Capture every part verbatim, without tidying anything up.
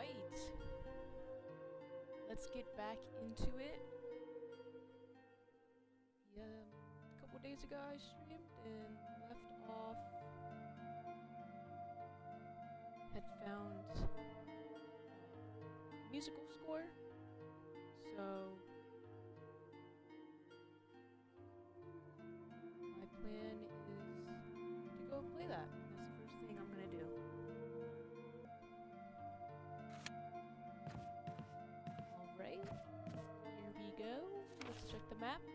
Alright. Let's get back into it. Yeah, a couple days ago I streamed and left off. Had found musical score. So my plan is to go play that. That's the first thing I'm gonna do. Alright, here we go. Let's check the map.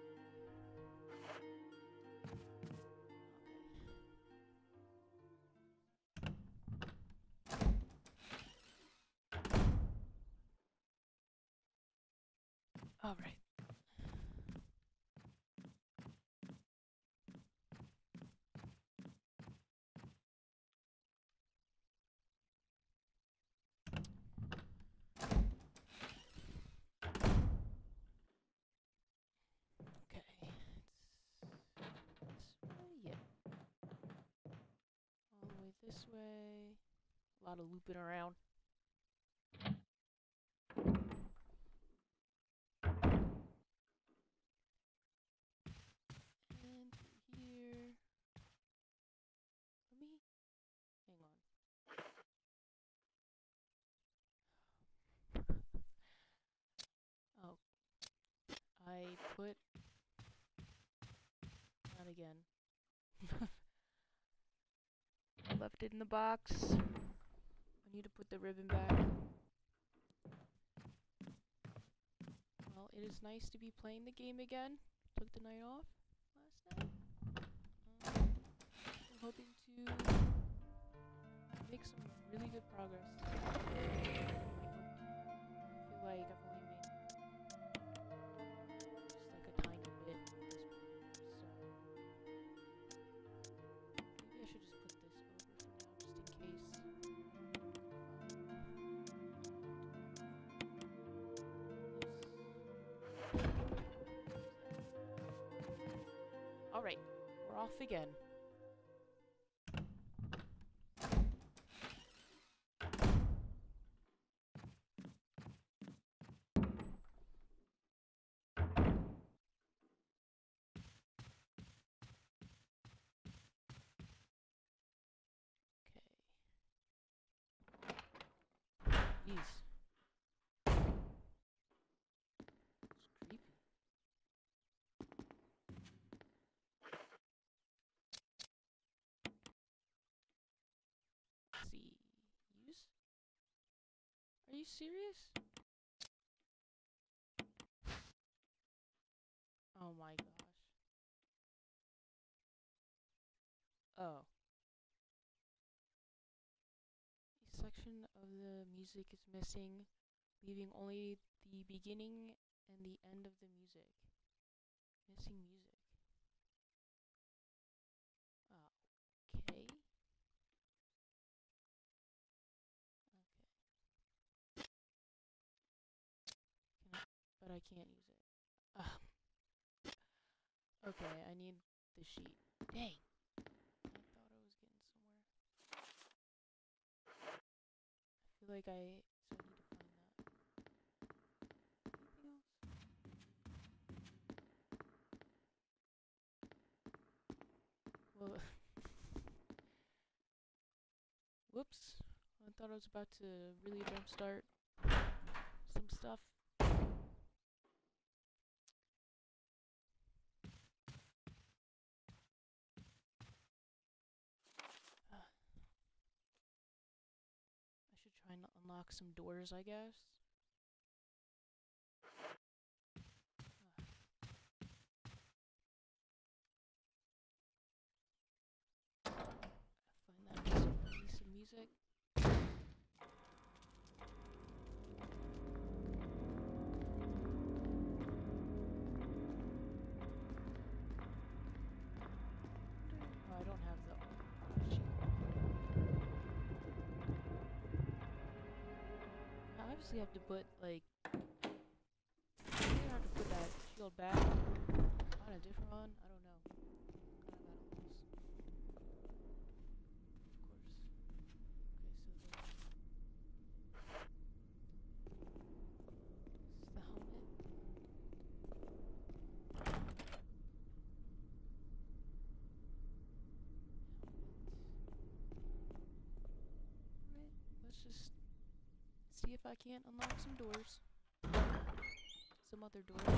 Alright. Okay, it's this way, yeah. All the way this way. A lot of looping around. And through here. Let me hang on. Oh, I put not again. I left it in the box. I need to put the ribbon back. Well, it is nice to be playing the game again. Took the night off last night. Um, I'm hoping to make some really good progress. I feel like I've only made just like a tiny bit at this point. So maybe I should just put this over for now, just in case. Alright, we're off again. Okay. Jeez. It's creepy. Let's see. Use? Are you serious? Oh my gosh. Oh. A section of the music is missing, leaving only the beginning and the end of the music. Missing music. Oh, okay. Okay. Can I, but I can't use it. Ugh. Okay, I need the sheet. Dang. I thought I was getting somewhere. I feel like I so need to find that. Anything else? Well, whoops. I thought I was about to really jumpstart some stuff. Uh, I should try and unlock some doors, I guess. Find that missing piece of music. Oh, I don't have the sheet. I obviously have to put, like, I have to put that shield back on a different one. I don't know. Kind of at a loss. Of course. Okay, so the just see if I can't unlock some doors. Some other doors.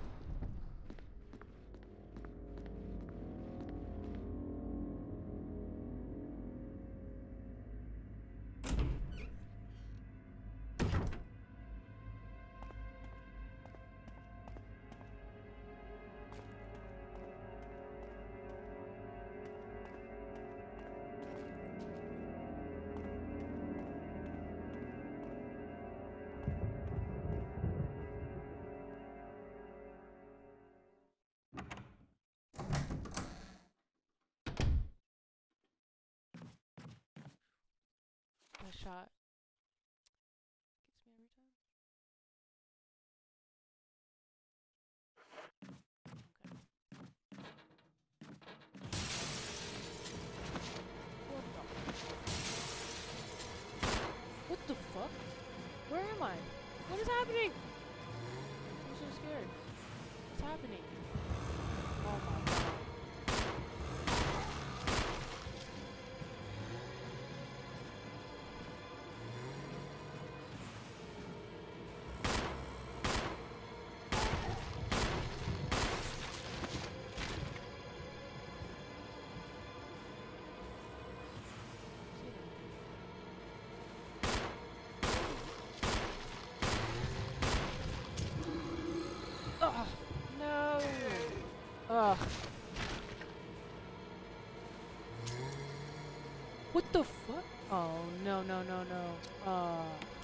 That shot gets me every time. What the fuck? Where am I? What is happening? I'm so scared. What's happening? Oh my god. Ugh, no! Ugh. What the fuck? Oh, no, no, no, no. Uh.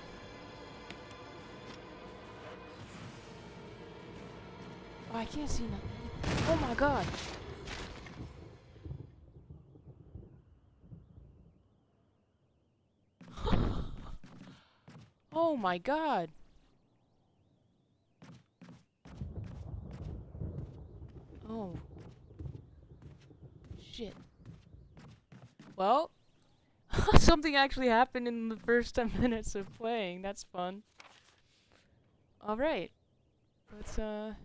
Oh, I can't see nothing. Oh my god! Oh my god! Oh. Shit. Well, something actually happened in the first ten minutes of playing. That's fun. Alright. Let's, uh...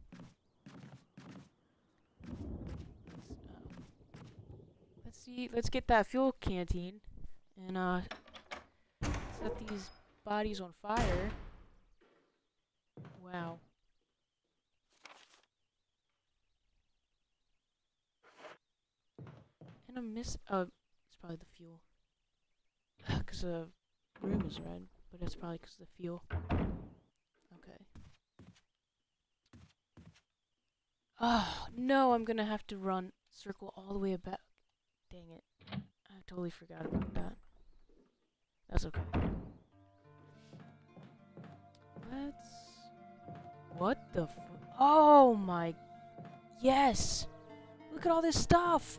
Let's see, let's get that fuel canteen. And, uh... set these bodies on fire. Wow. And I miss. Oh, it's probably the fuel. Because the room is red, but it's probably because of the fuel. Okay. Oh, no, I'm gonna have to run, circle all the way back. Dang it. I totally forgot about that. That's okay. Let's. What the f. Oh my. Yes! Look at all this stuff!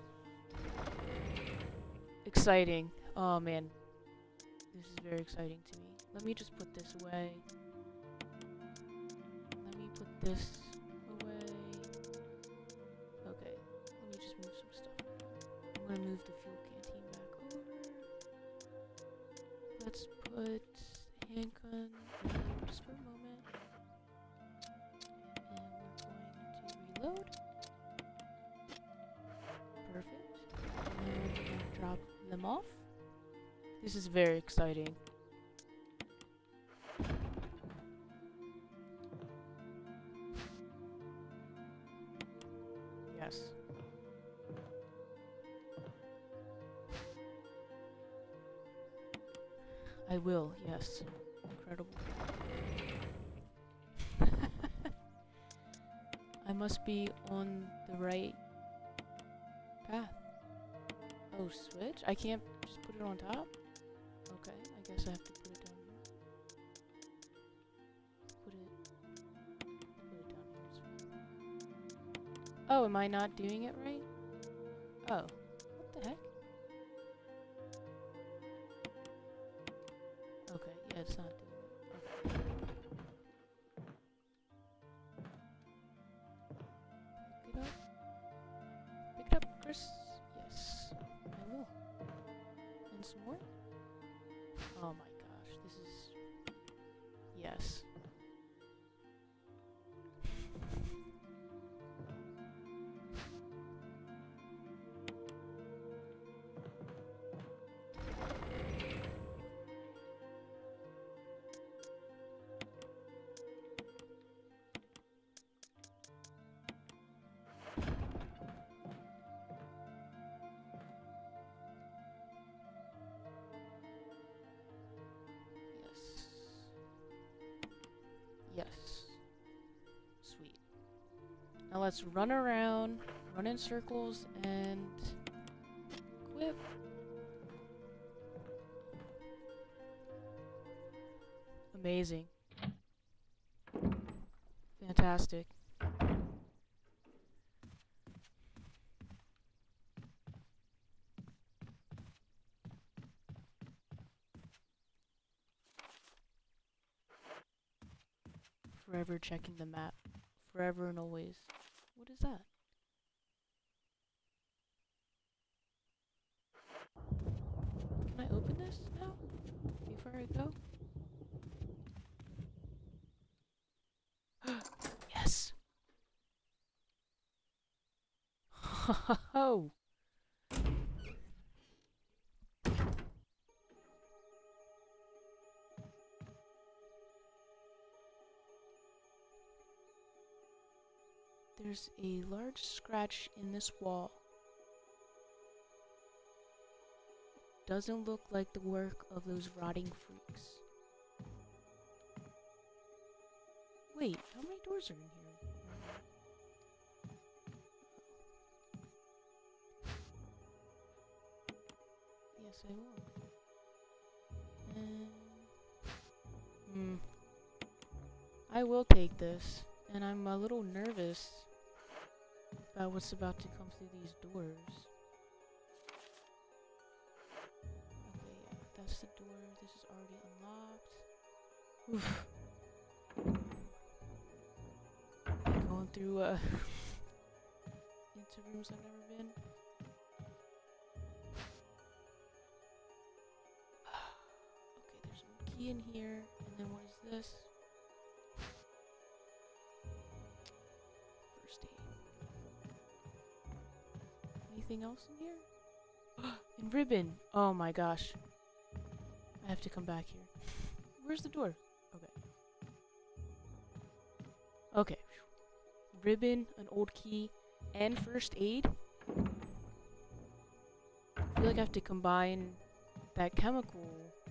Exciting. Oh man. This is very exciting to me. Let me just put this away. Let me put this away. Okay. Let me just move some stuff. I'm gonna move the fuel canteen back over. Let's put handgun in just for a moment. And we're going to reload. Perfect. And we're gonna drop them off. This is very exciting. Yes. I will, yes. Incredible. I must be on the right path. Oh, switch? I can't just put it on top? Okay, I guess I have to put it down here. Put it... Put it down here. Oh, am I not doing it right? Oh. What the heck? Okay, yeah, it's not doing it. Okay. Pick it up. Pick it up, Chris. Yes, I will. And some more? Oh my gosh, this is... Yes. Yes. Sweet. Now let's run around, run in circles, and equip. Amazing. Fantastic. Forever checking the map. Forever and always. What is that? Can I open this now? Before I go? Yes! Ho! There's a large scratch in this wall. Doesn't look like the work of those rotting freaks. Wait, how many doors are in here? Yes, I will. And hmm. I will take this, and I'm a little nervous about what's about to come through these doors. Okay, yeah, that's the door. This is already unlocked. Oof. Going through uh into rooms I've never been. Okay, there's no key in here, and then what is this? First aid. Anything else in here? And ribbon! Oh my gosh. I have to come back here. Where's the door? Okay. Okay. Ribbon, an old key, and first aid? I feel like I have to combine that chemical.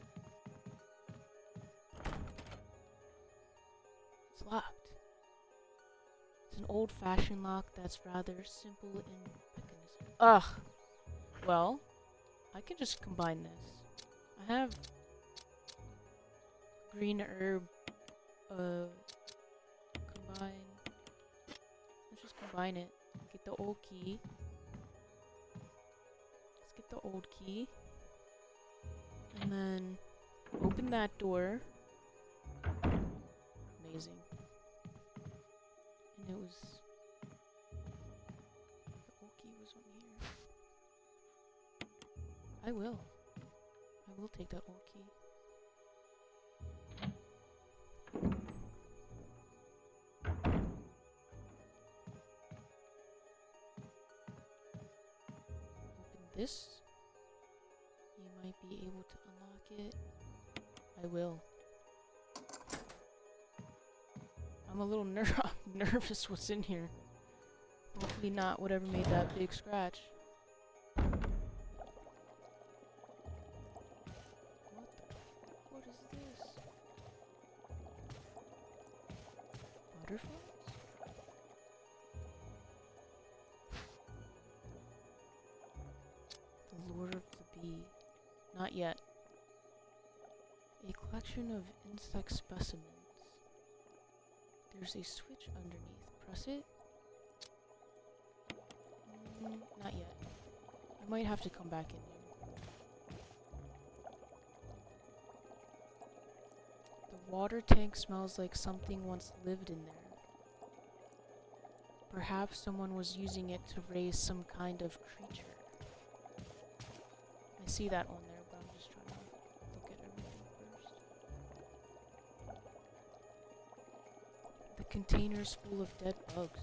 It's locked. It's an old-fashioned lock that's rather simple in mechanism. Ugh! Well, I can just combine this. I have green herb, uh, combine. Let's just combine it. Get the old key. Let's get the old key. And then open that door. Amazing. And it was... the old key was on here. I will. I will take that old key. Open this. You might be able to unlock it. I will. I'm a little ner nervous what's in here. Hopefully not whatever made that big scratch. What is this? Butterflies? The Lord of the Bee. Not yet. A collection of insect specimens. There's a switch underneath. Press it. Mm, not yet. I might have to come back in here. The water tank smells like something once lived in there. Perhaps someone was using it to raise some kind of creature. I see that one there, but I'm just trying to look at everything first. The container's full of dead bugs.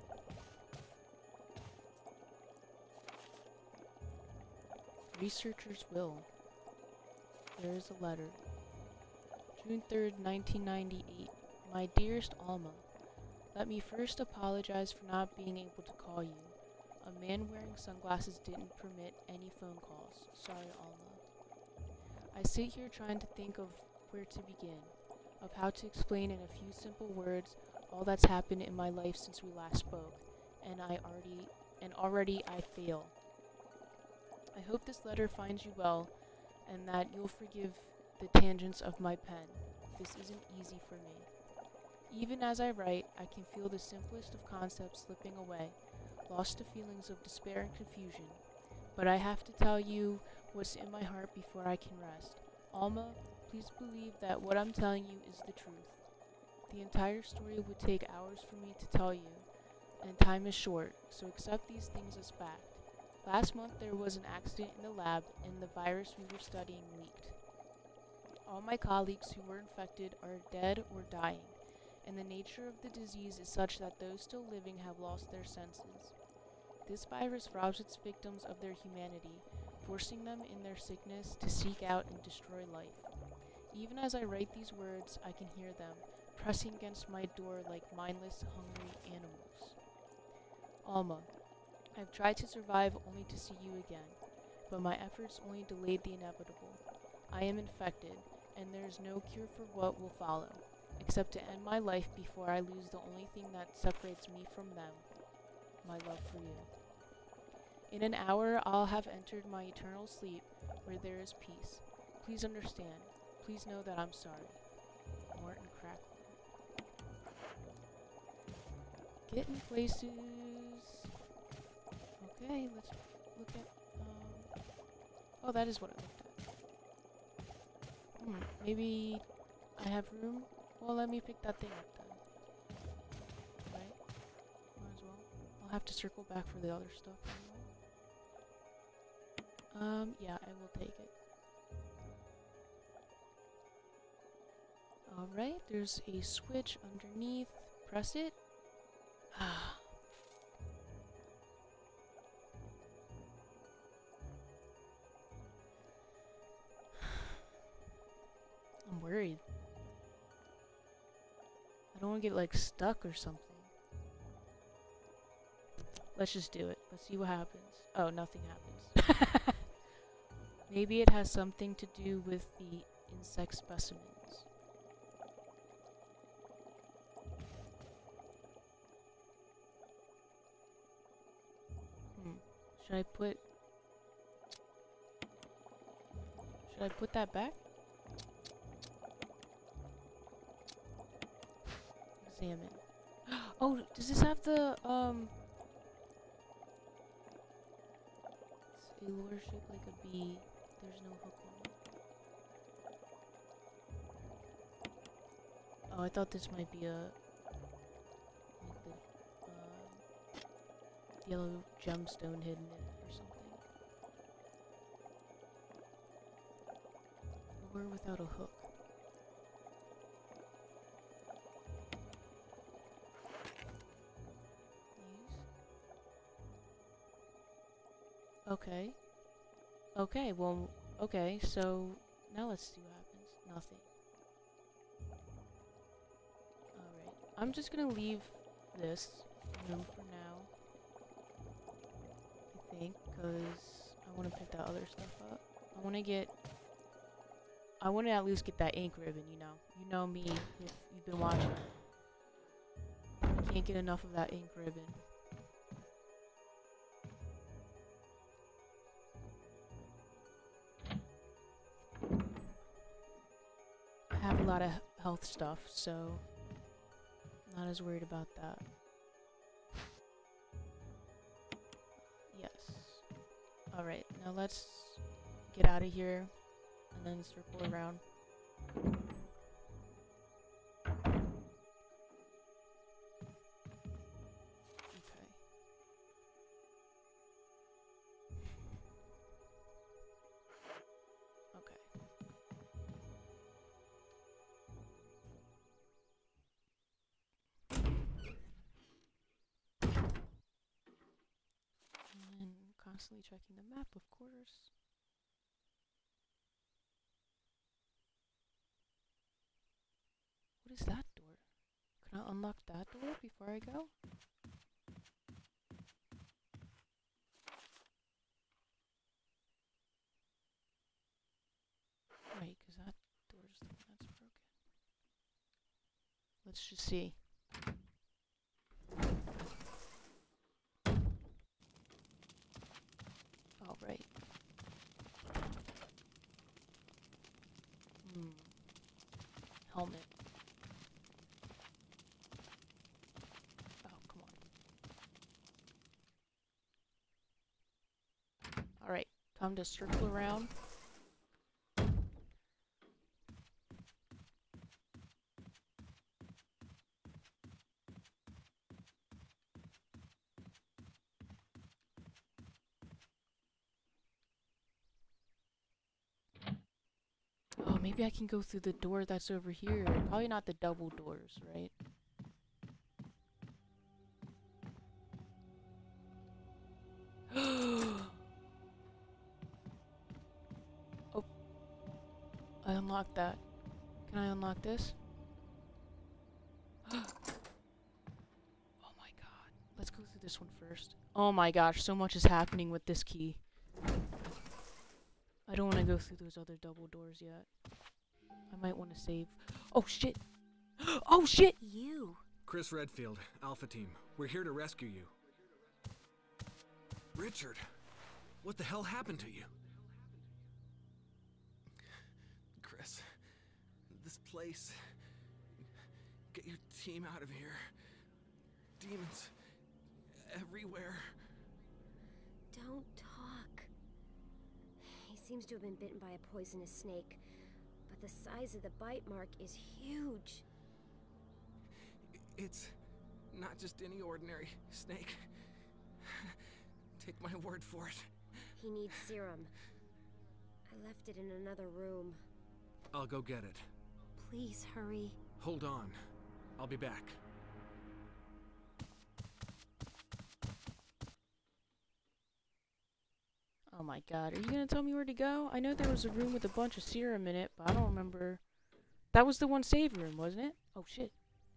Researcher's will. There is a letter. June third, nineteen ninety-eight. My dearest Alma, let me first apologize for not being able to call you. A man wearing sunglasses didn't permit any phone calls. Sorry, Alma. I sit here trying to think of where to begin. of how to explain in a few simple words all that's happened in my life since we last spoke, and I already and already I fail. I hope this letter finds you well, and that you'll forgive the tangents of my pen. This isn't easy for me. Even as I write, I can feel the simplest of concepts slipping away, lost to feelings of despair and confusion. But I have to tell you what's in my heart before I can rest. Alma, please believe that what I'm telling you is the truth. The entire story would take hours for me to tell you, and time is short, so accept these things as fact. Last month there was an accident in the lab, and the virus we were studying leaked. All my colleagues who were infected are dead or dying, and the nature of the disease is such that those still living have lost their senses. This virus robs its victims of their humanity, forcing them in their sickness to seek out and destroy life. Even as I write these words, I can hear them, pressing against my door like mindless, hungry animals. Alma, I've tried to survive only to see you again, but my efforts only delayed the inevitable. I am infected, and there is no cure for what will follow, except to end my life before I lose the only thing that separates me from them, my love for you. In an hour, I'll have entered my eternal sleep, where there is peace. Please understand. Please know that I'm sorry. Morton Crackler. Getting places. Okay, let's look at, um, oh, that is what I looked at. Hmm, maybe I have room? Well, let me pick that thing up then. Right? Might as well. I'll have to circle back for the other stuff anyway. Um, yeah, I will take it. Alright, there's a switch underneath. Press it. Ah. I'm worried. I don't want to get like stuck or something. Let's just do it. Let's see what happens. Oh, nothing happens. Maybe it has something to do with the insect specimens. Hmm. Should I put... Should I put that back? Examine. Oh, does this have the, um... it's a lure shaped like a bee. There's no hook on it. Oh, I thought this might be a... like the, uh, yellow gemstone hidden in it or something. Lure without a hook. Okay. Okay, well, okay, so now let's see what happens. Nothing. Alright. I'm just gonna leave this room for now. I think, because I want to pick that other stuff up. I want to get... I want to at least get that ink ribbon, you know. You know me, if you've been watching. I can't get enough of that ink ribbon. I have a lot of health stuff, so not as worried about that. Yes. Alright, now let's get out of here and then circle around. Constantly checking the map, of course. What is that door? Can I unlock that door before I go? Right, because that door is the one that's broken. Let's just see. All right. Hmm. Helmet. Oh, come on. All right. Time to circle around. Oh, maybe I can go through the door that's over here. Probably not the double doors, right? Oh, I unlocked that. Can I unlock this? Oh my god. Let's go through this one first. Oh my gosh, so much is happening with this key. I don't want to go through those other double doors yet. I might want to save. Oh shit! Oh shit! You. Chris Redfield, Alpha Team. We're here to rescue you. Richard, what the hell happened to you? Chris, this place. Get your team out of here. Demons everywhere. Don't talk. He seems to have been bitten by a poisonous snake, but the size of the bite mark is huge. It's not just any ordinary snake. Take my word for it. He needs serum. I left it in another room. I'll go get it. Please hurry. Hold on. I'll be back. Oh my god, are you gonna tell me where to go? I know there was a room with a bunch of serum in it, but I don't remember. That was the one save room, wasn't it? Oh shit.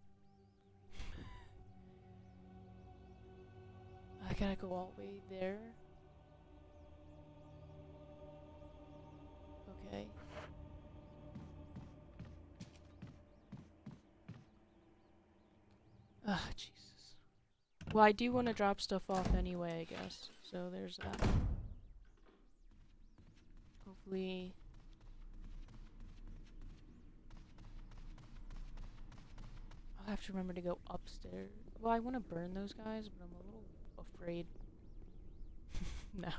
I gotta go all the way there. Okay. Ah, Jesus. Well, I do want to drop stuff off anyway, I guess. So there's that. Hopefully... I'll have to remember to go upstairs. Well, I want to burn those guys, but I'm a little afraid. No.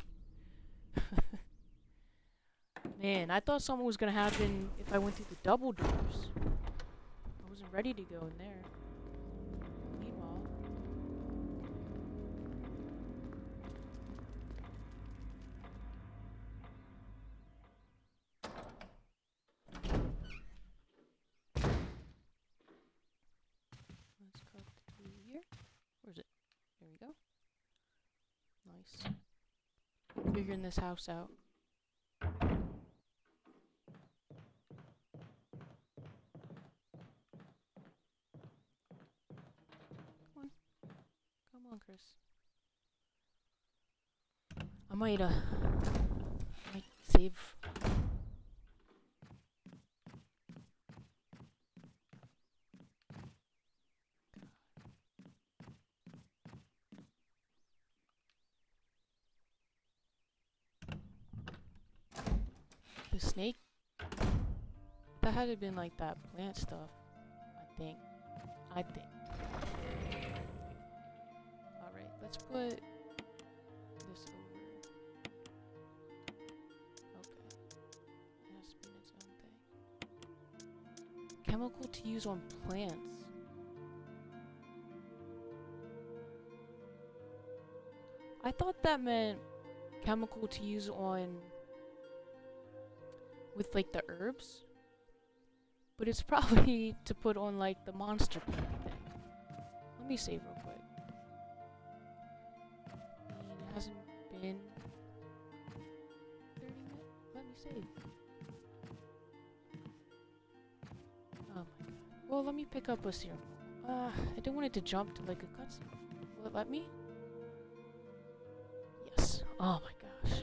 Man, I thought something was gonna happen if I went through the double doors. I wasn't ready to go in there. Meanwhile... Let's cut through here. Where's it? There we go. Nice. Figuring this house out. Come on. Come on, Chris. I might, uh... I might save... The snake? That had to have been like that plant stuff. I think. I think. Alright, let's put this over. Okay. It has to be its own thing. Chemical to use on plants. I thought that meant chemical to use on with like the herbs, but it's probably to put on like the monster plant thing. Let me save real quick. I mean, it hasn't been thirty minutes. Let me save. Oh my god. Well, let me pick up a serum. Uh, I don't want it to jump to like a cutscene. Will it let me? Yes. Oh my gosh.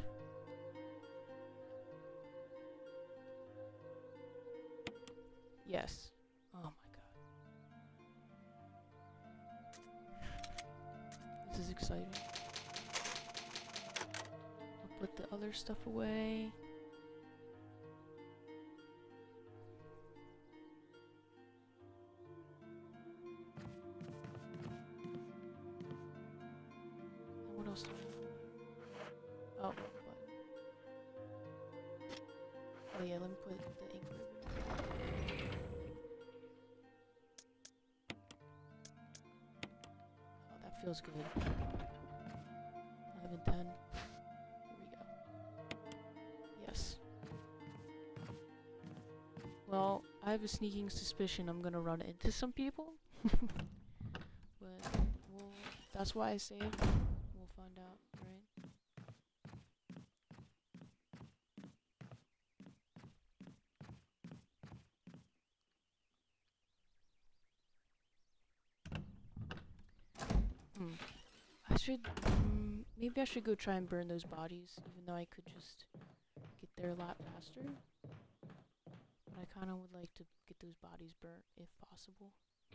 Yes. Oh my god. This is exciting. I'll put the other stuff away. And what else do I have? Oh, but oh yeah, let me put the ink ribbon. Oh, that feels good. eleven ten. Here we go. Yes. Well, I have a sneaking suspicion I'm gonna run into some people. But we'll, that's why I saved. We'll find out, right? Hmm. I should, mm, maybe I should go try and burn those bodies, even though I could just get there a lot faster. But I kind of would like to get those bodies burnt, if possible.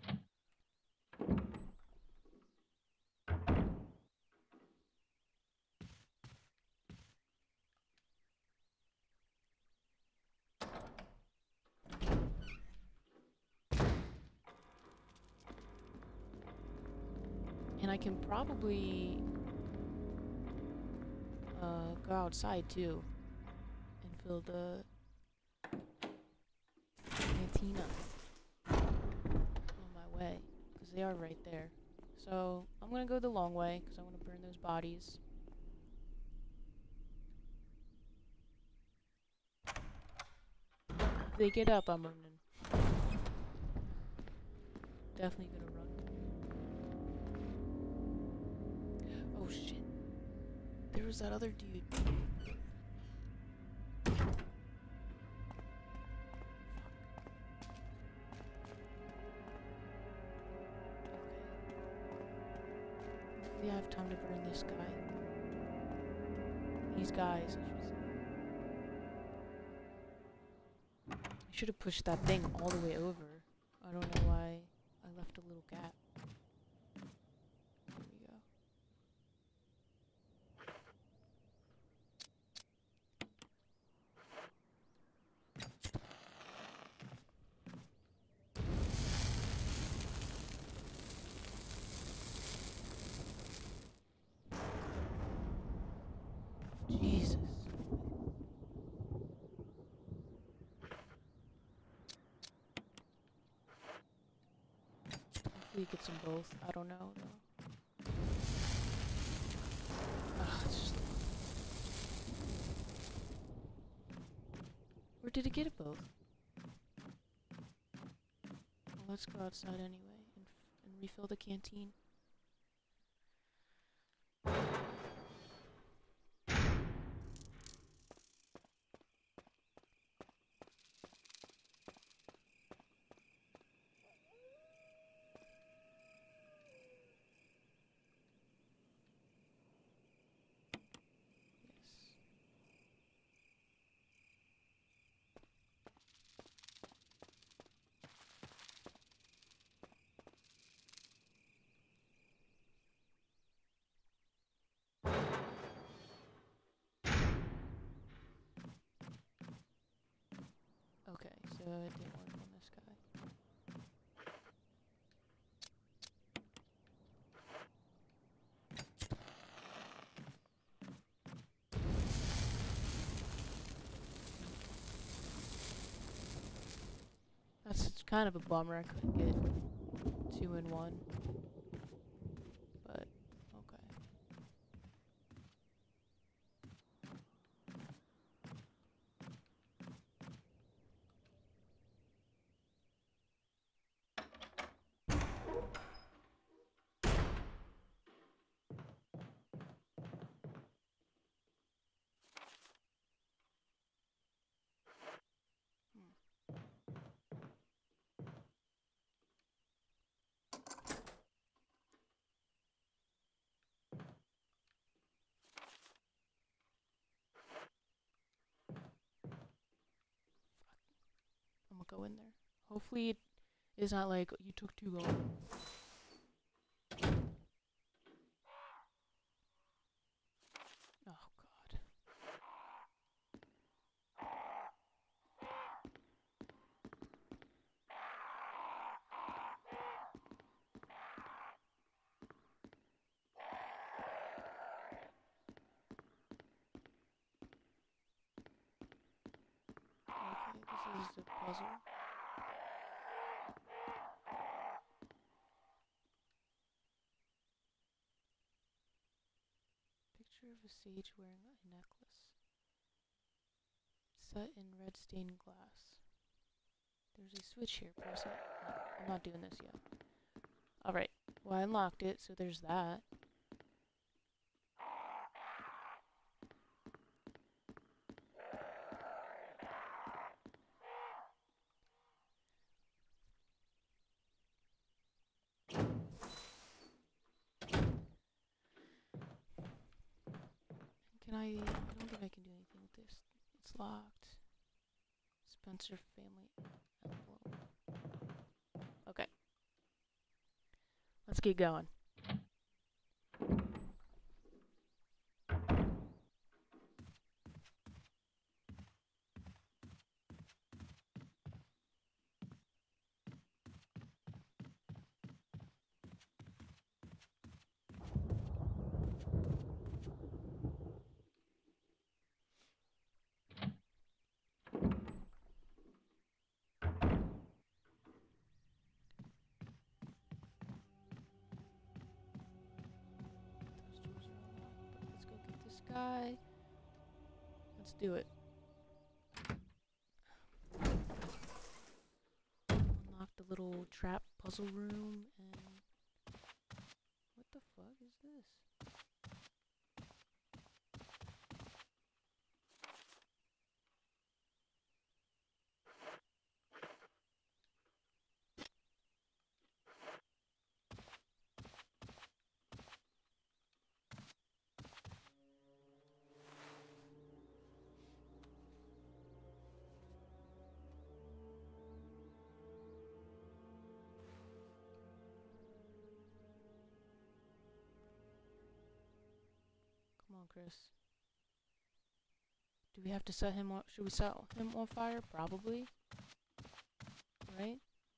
And I can probably uh, go outside too and fill the cantina on my way, because they are right there. So I'm gonna go the long way because I want to burn those bodies. If they get up, I'm running. Definitely gonna run. Oh shit. There was that other dude. Hopefully I have time to burn this guy. These guys, I should say. I should have pushed that thing all the way over. I don't know why I left a little gap. There we go. Jesus. Hopefully it gets them both. I don't know though. Ugh, it's just... Or did it get it both? Well, let's go outside anyway and, f and refill the canteen. Yes. Okay, so it didn't work on this guy. That's kind of a bummer I couldn't get two in one. But, okay. I'm gonna go in there. Hopefully it is not like, you took too long. puzzle. Picture of a sage wearing a necklace. Set in red stained glass. There's a switch here. Press it. No, I'm not doing this yet. Alright. Well, I unlocked it, so there's that. Can I... I don't think I can do anything with this. It's locked. Spencer family emblem. Okay. Let's get going. Guy. Let's do it. Unlock the little trap puzzle room and what the fuck is this? Come on, Chris. Do we have to set him on? Should we set him on fire? Probably. Right?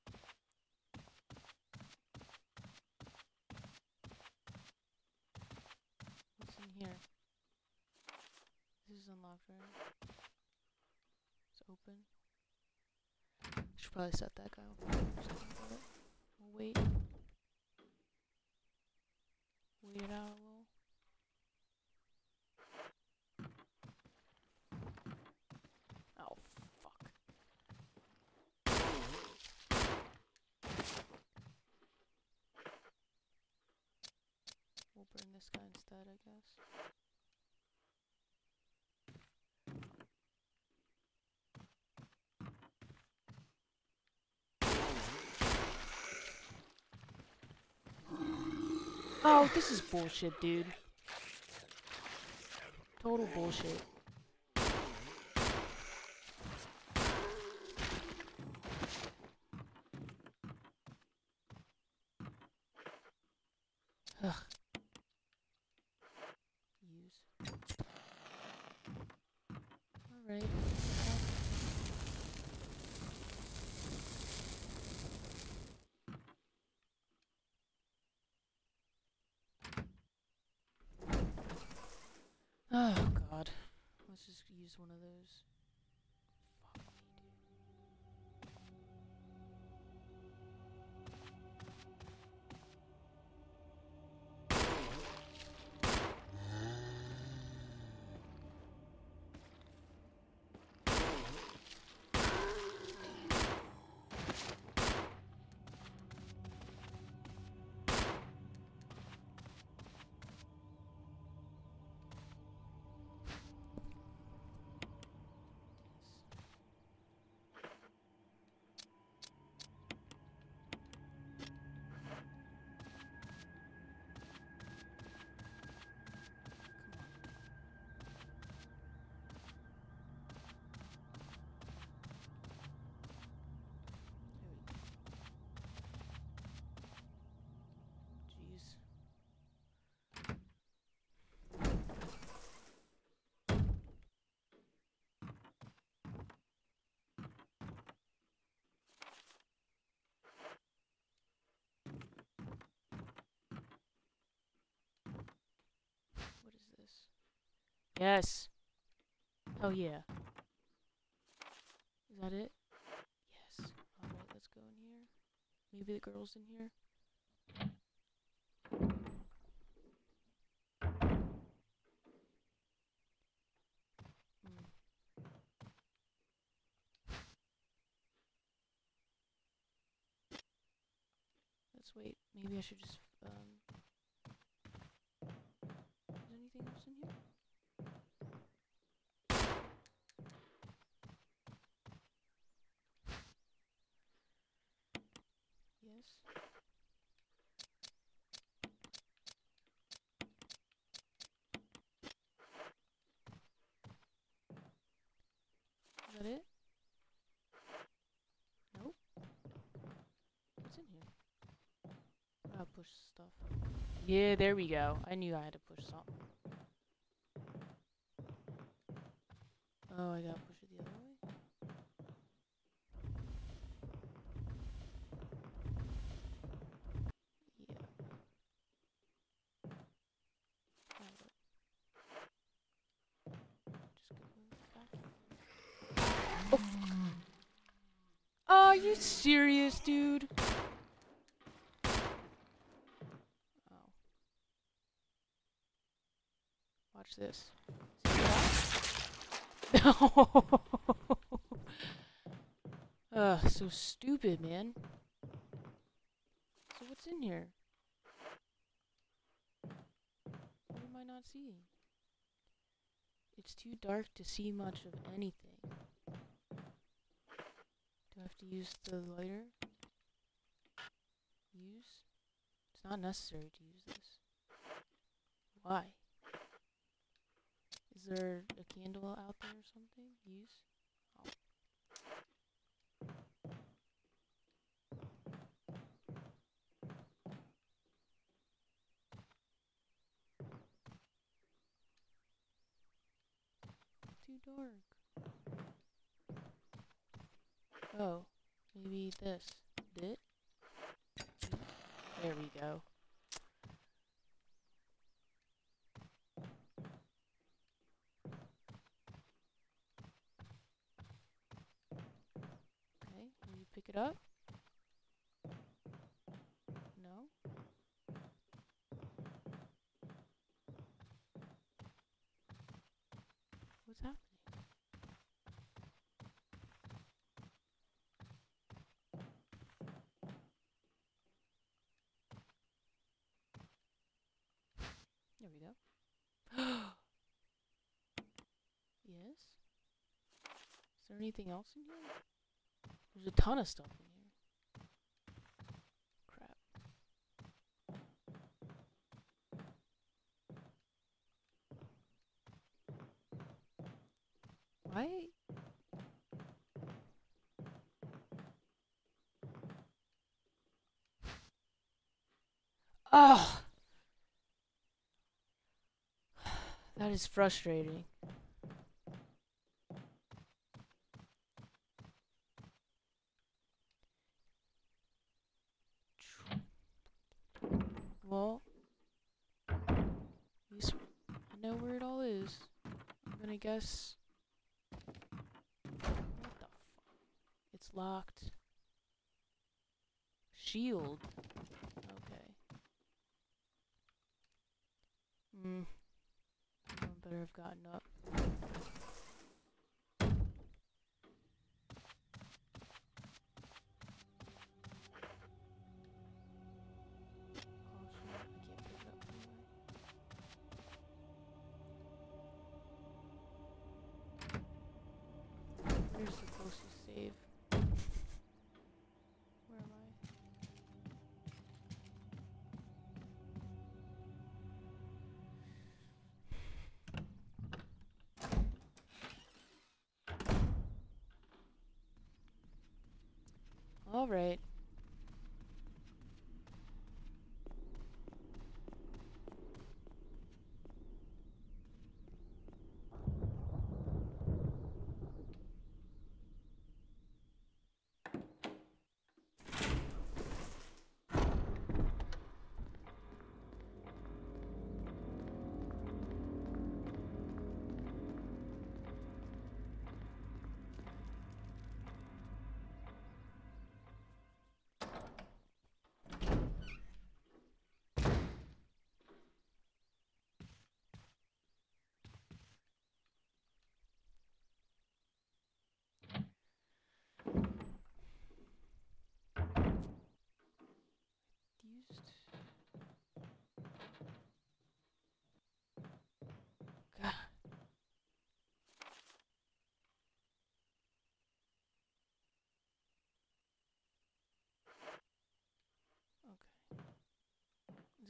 What's in here? This is unlocked, right? It's open. Should probably set that guy on fire or something, but we'll wait. Wait it out a little. Oh, fuck. We'll burn this guy instead, I guess. Oh, this is bullshit, dude. Total bullshit. Ugh. Use. Alright. Oh god. Let's just use one of those. Fuck me, dude. Jeez. What is this? Yes. Oh yeah. Is that it? Maybe the girl's in here. Hmm. Let's wait. Maybe I should just, um... is there anything else in here? Yes. Is that it? Nope. What's in here? I'll push stuff. Yeah, there we go. I knew I had to push something. Oh, I gotta push it the other way? Yeah. Hold up. Just go back. Oh. Oh, are you serious, dude? Oh. Watch this. See that? Ugh, so stupid, man. So what's in here? What am I not seeing? It's too dark to see much of anything. Do I have to use the lighter? Use? It's not necessary to use this. Why? Is there a candle out there or something? Use? Oh. Too dark. Oh, maybe this. Did? There we go. Okay, will you pick it up? No? What's happening? There we go. Yes? Is there anything else in here? There's a ton of stuff in here. Crap. Why? Oh! That is frustrating. Well, at least I know where it all is. I'm gonna guess. What the fuck? It's locked. Shield. Okay. Hmm. I better have gotten up. Where's the closest save? Where am I? All right.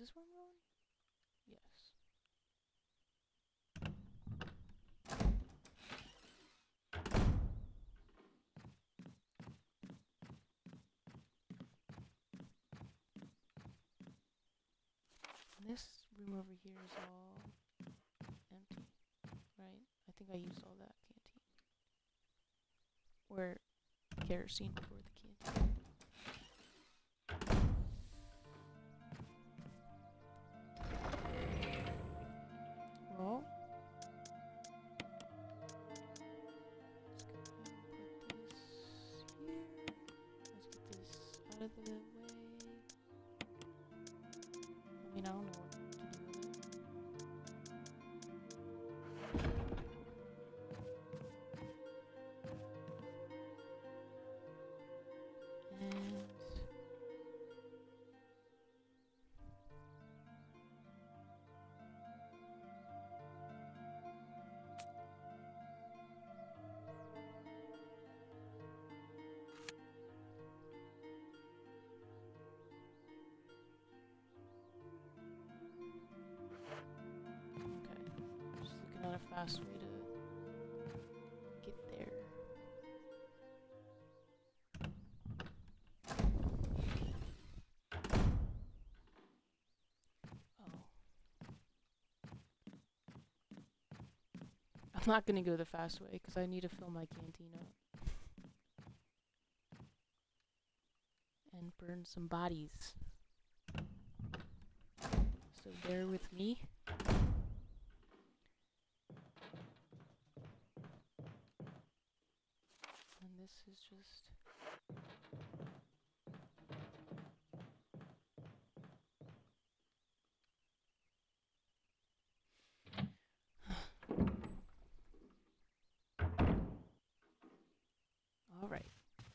this where I'm going? Yes. And this room over here is all empty, right? I think I used all that canteen. Or kerosene for the canteen. Well, let's go ahead and put this here. Let's get this out of the way. I mean, I don't know what to do with it. And okay, just looking at a fast way to get there. Oh. I'm not gonna go the fast way because I need to fill my canteen up. And burn some bodies. So bear with me. And this is just... Alright.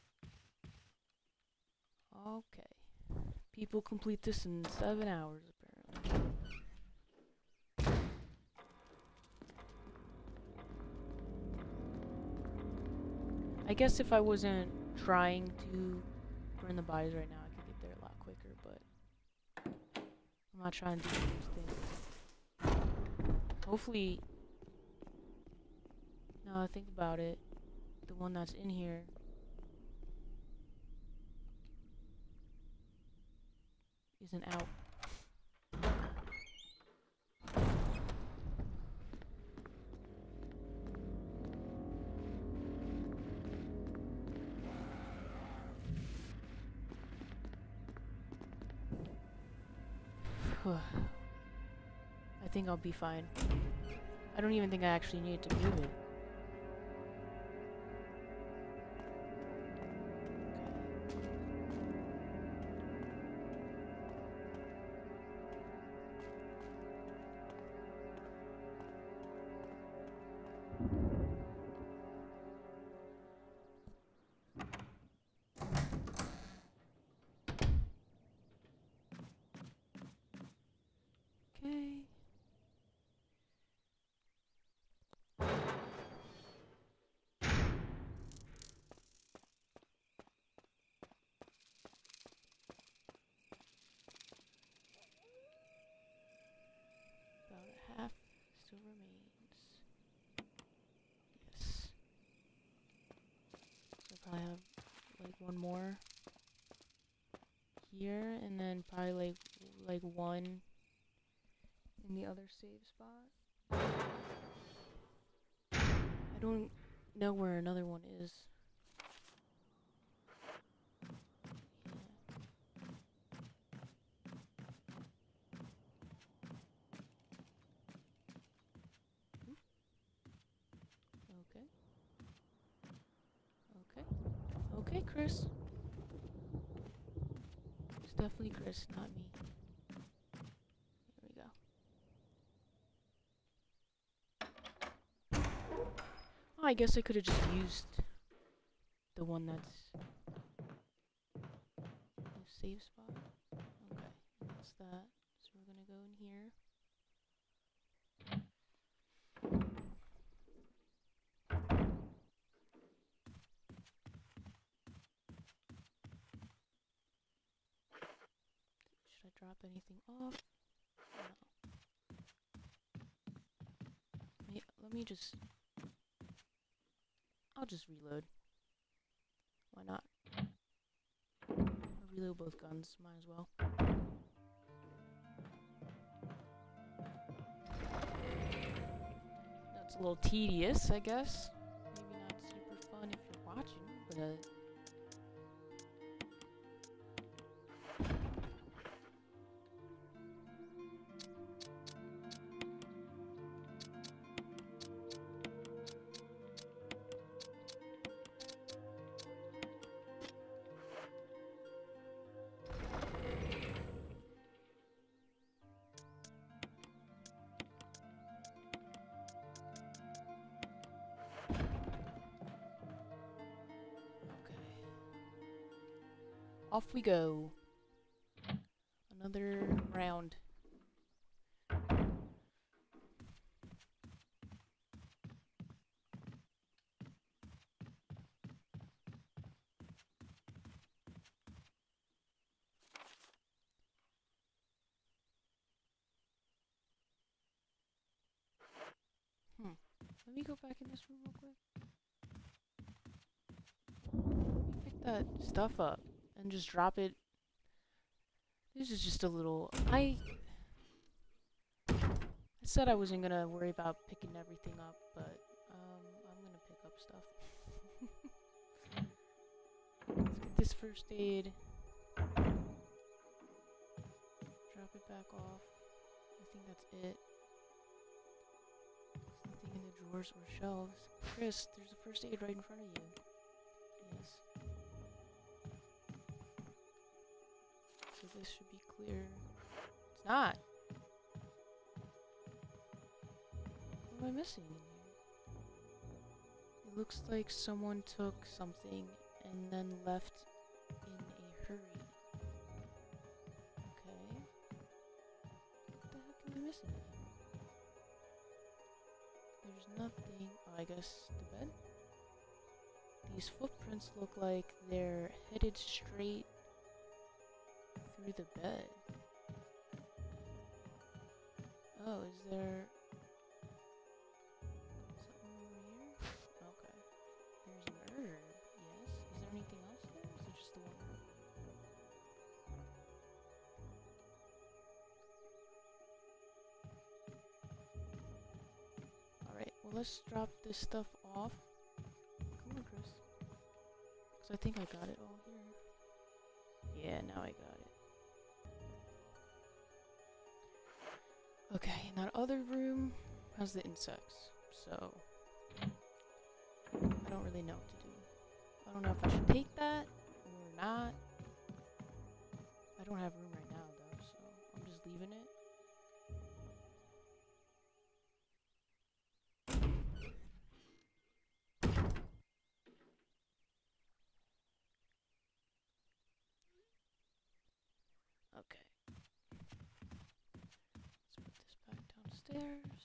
Okay. People complete this in seven hours, apparently. I guess if I wasn't trying to burn the bodies right now, I could get there a lot quicker, but I'm not trying to do these things. Hopefully, now I think about it, the one that's in here isn't out. I think I'll be fine. I don't even think I actually need to move it. Okay. About a half still remains. Yes. So I probably have like one more here, and then probably like like one in the other save spot. I don't know where another one is. Yeah. Okay. Okay. Okay, Chris. It's definitely Chris, not me. There we go. Oh, I guess I could have just used the one that's the save spot. Okay, that's that. So we're gonna go in here. Should I drop anything off? Me- Let me just... I'll just reload. Why not? I'll reload both guns, might as well. That's a little tedious, I guess. Maybe not super fun if you're watching, but... Off we go. Another round. Hmm. Let me go back in this room real quick. Let me pick that stuff up and just drop it. This is just a little... I... I said I wasn't gonna worry about picking everything up, but um, I'm gonna pick up stuff. Let's get this first aid. Drop it back off. I think that's it. There's nothing in the drawers or shelves. Chris, there's a first aid right in front of you. Yes. So this should be clear. It's not. What am I missing in here? It looks like someone took something and then left in a hurry. Okay. What the heck am I missing in here? There's nothing. Oh, I guess the bed? These footprints look like they're headed straight through the bed. Oh, is there something over here? Okay. There's an herb, yes. Is there anything else there? Or is it just the one herb? Alright, well let's drop this stuff off. Come on, Chris. Because I think I got it all here. Yeah, now I got it. Okay, and that other room has the insects, so I don't really know what to do. I don't know if I should take that or not. I don't have room right now though, so I'm just leaving it. Okay. Let's put this back downstairs.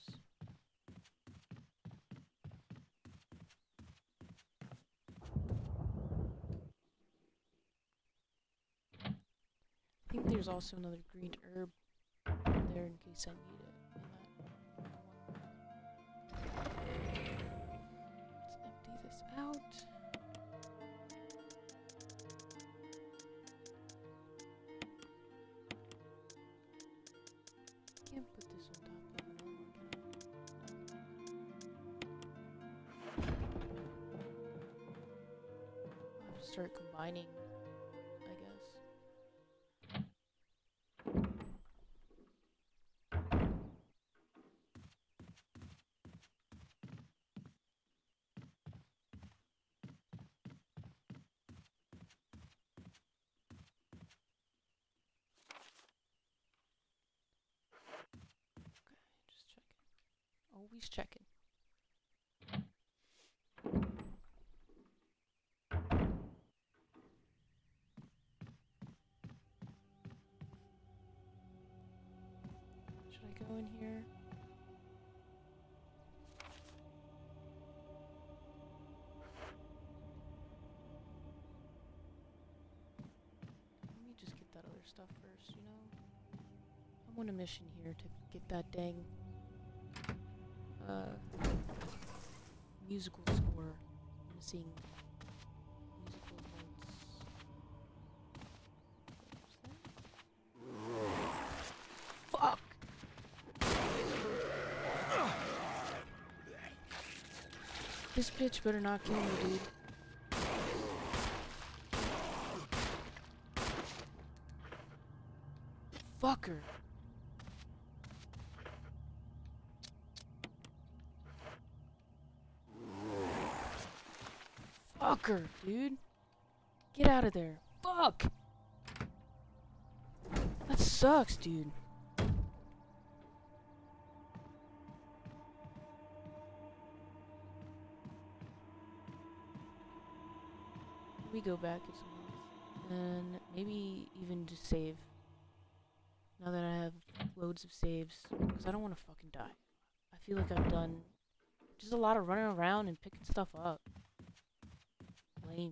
I think there's also another green herb there in case I need it. In that one. Let's empty this out. Can't put this on top of another one, can I? I'll have to start combining, I guess. Just checking. Always checking. Should I go in here? Let me just get that other stuff first, you know? How I'm on a mission here to get that dang uh, musical score. I'm seeing musical notes. Fuck! This bitch better not kill me, dude. Fucker. Fucker, dude. Get out of there. Fuck! That sucks, dude. We go back at some point. And maybe even just save. Now that I have loads of saves. Because I don't want to fucking die. I feel like I've done just a lot of running around and picking stuff up. Lame.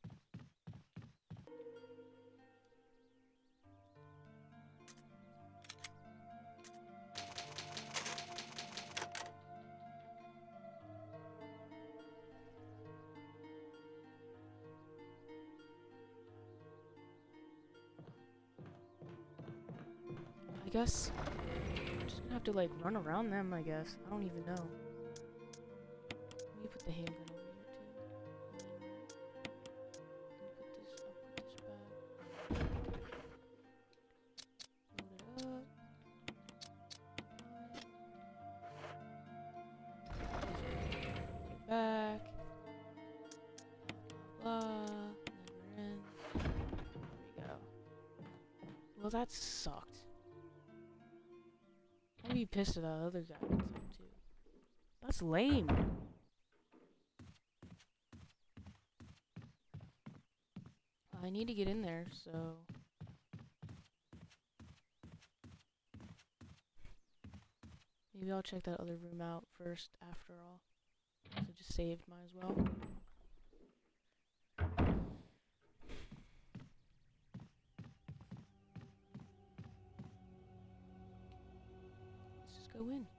I guess I'm just gonna have to like run around them, I guess. I don't even know. Let me put the handgun over here too. Let me put this, I'll put this back. Load it up. Put it back. Blah, blah, blah. Never ends. There we go. Well, that sucked. I'd be pissed at that other guy too. That's lame. I need to get in there, so maybe I'll check that other room out first after all. So just saved, might as well. Let's just go in.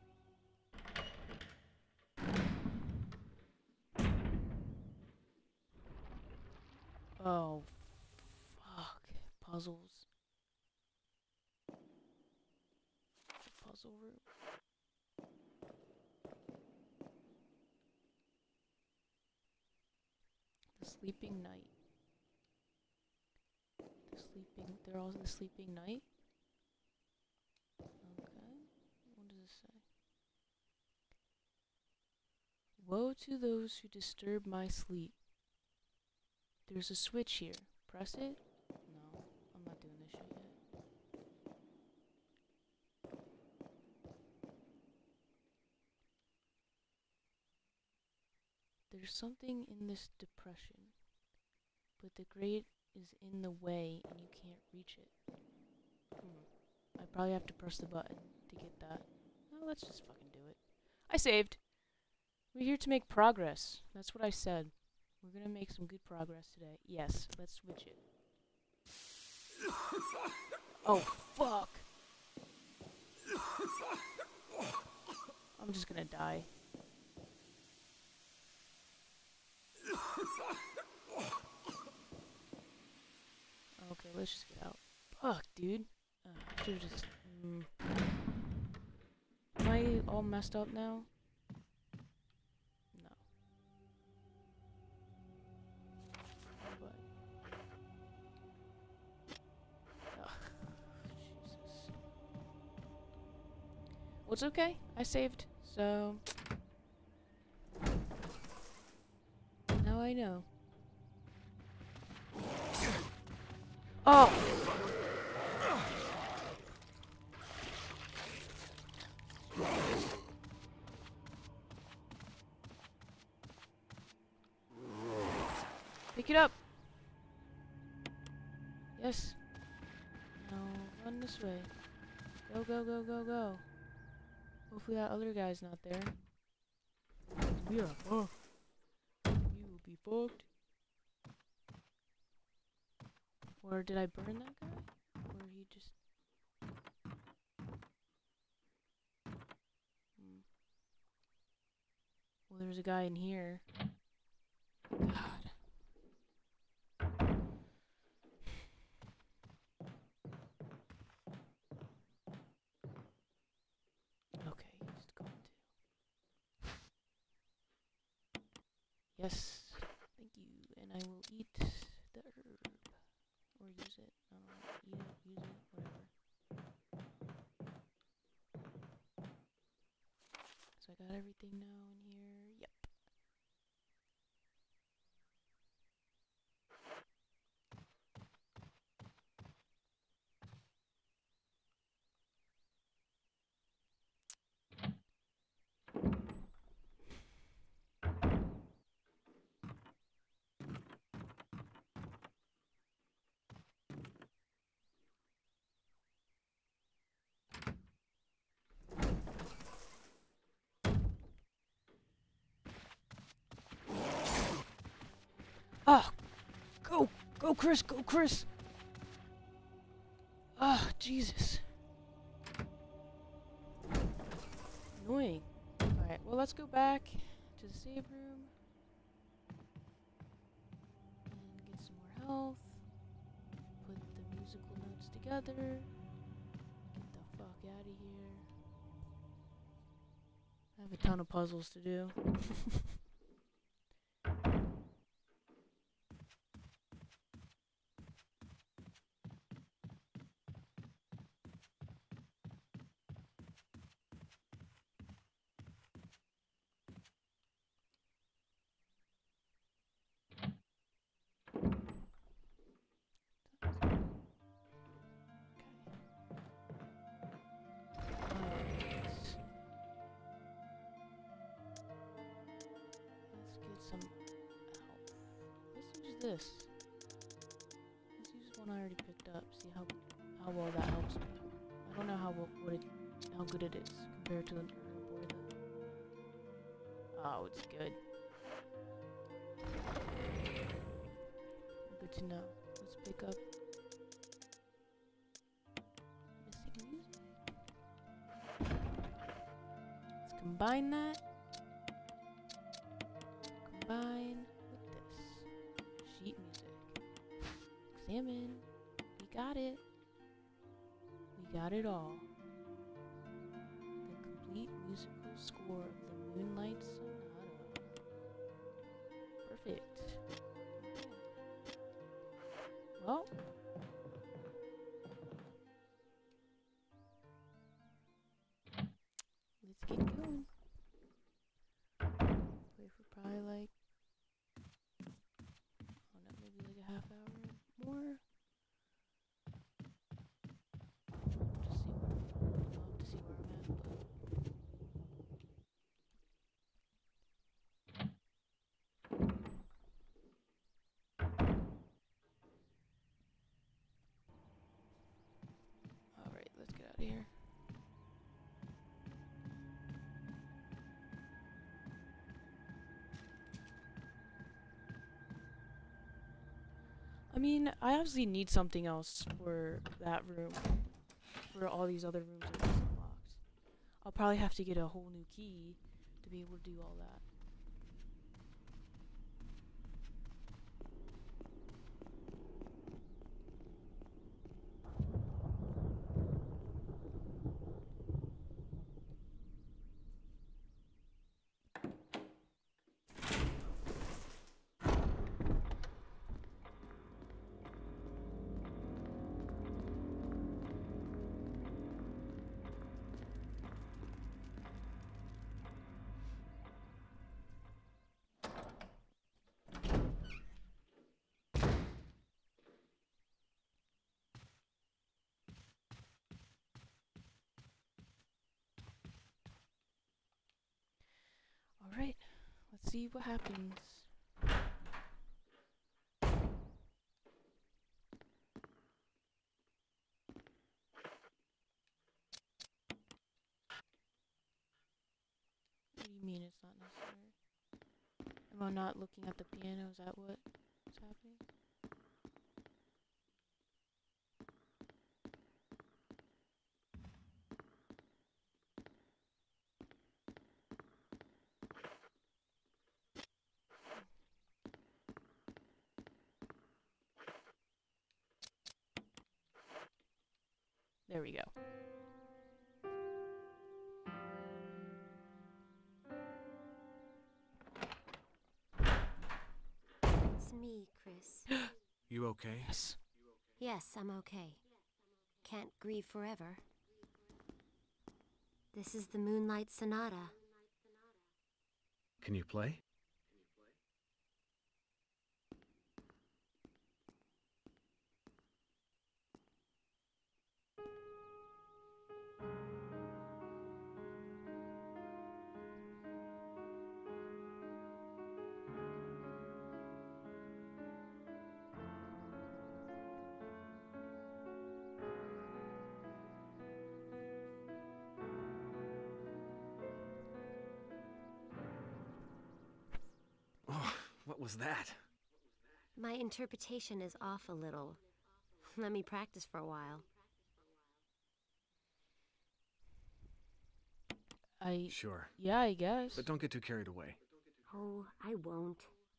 Oh, fuck. Puzzles. Puzzle room. The Sleeping Night. The Sleeping... They're all the Sleeping Night? Okay. What does it say? Woe to those who disturb my sleep. There's a switch here. Press it? No, I'm not doing this shit yet. There's something in this depression, but the grate is in the way and you can't reach it. Hmm. I probably have to press the button to get that. Oh, let's just fucking do it. I saved! We're here to make progress. That's what I said. We're gonna make some good progress today. Yes, let's switch it. Oh, fuck! I'm just gonna die. Okay, let's just get out. Fuck, dude. Uh, I should've just... Mm. Am I all messed up now? Well, it's okay. I saved, so now I know. Oh! Pick it up! Yes. Now run this way. Go, go, go, go, go. Hopefully that other guy's not there. We are fucked. You will be fucked. Or did I burn that guy? Or he just... there's a guy in here. God. Okay, he's gone too. Yes, thank you. And I will eat the herb. Or use it. I don't know. Eat it, use it, whatever. So I got everything now in here. Yep. Oh, go, go, Chris, go, Chris. Ah, Jesus. Annoying. Alright, well, let's go back to the save room. And get some more health. Put the musical notes together. Get the fuck out of here. I have a ton of puzzles to do. This. Let's use one I already picked up. See how how well that helps me. I don't know how well, what it how good it is compared to the herb or the. Oh, it's good. Good to know. Let's pick up missing music. Let's combine that. Combine. Sheet music. Examine. We got it. We got it all. The complete musical score of the Moonlight Sonata. Perfect. Okay. Well. Let's get going. Wait for probably like half hour more. Just see where I'll have to see where I'm at, but alright, let's get out of here. I mean, I obviously need something else for that room. For all these other rooms that are unlocked. I'll probably have to get a whole new key to be able to do all that. Alright, let's see what happens. What do you mean it's not necessary? Am I not looking at the piano? Is that what's happening? There we go. It's me, Chris. You okay? Yes. Yes, I'm okay. Can't grieve forever. This is the Moonlight Sonata. Can you play? Oh, what was that? My interpretation is off a little. Let me practice for a while. I... Sure. Yeah, I guess. But don't get too carried away. Oh, I won't.